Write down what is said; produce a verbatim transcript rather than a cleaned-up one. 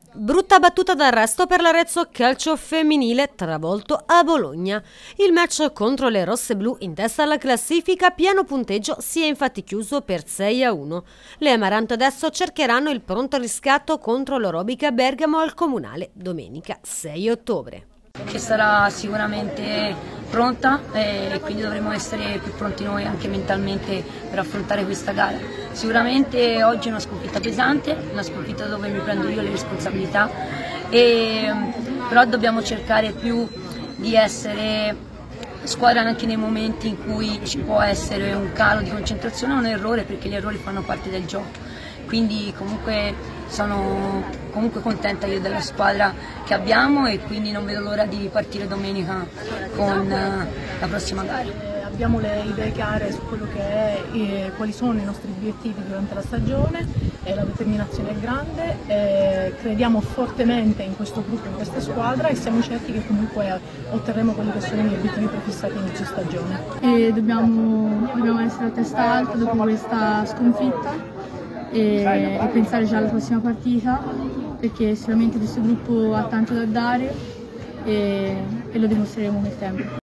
Brutta battuta d'arresto per l'Arezzo calcio femminile travolto a Bologna. Il match contro le rosseblù in testa alla classifica pieno punteggio si è infatti chiuso per sei a uno. Le Amaranto adesso cercheranno il pronto riscatto contro l'Orobica Bergamo al Comunale domenica sei ottobre. Che sarà sicuramente pronta e quindi dovremo essere più pronti noi anche mentalmente per affrontare questa gara. Sicuramente oggi è una sconfitta pesante, una sconfitta dove mi prendo io le responsabilità, e, però dobbiamo cercare più di essere squadra anche nei momenti in cui ci può essere un calo di concentrazione o un errore, perché gli errori fanno parte del gioco. Quindi comunque sono comunque contenta io della squadra che abbiamo e quindi non vedo l'ora di partire domenica con la prossima gara. Abbiamo le idee chiare su quello che è e quali sono i nostri obiettivi durante la stagione, e la determinazione è grande, e crediamo fortemente in questo gruppo, in questa squadra, e siamo certi che comunque otterremo quelli che sono gli obiettivi prefissati in inizio stagione. E dobbiamo, dobbiamo essere a testa alta dopo questa sconfitta e, e pensare già alla prossima partita, perché sicuramente questo gruppo ha tanto da dare e, e lo dimostreremo nel tempo.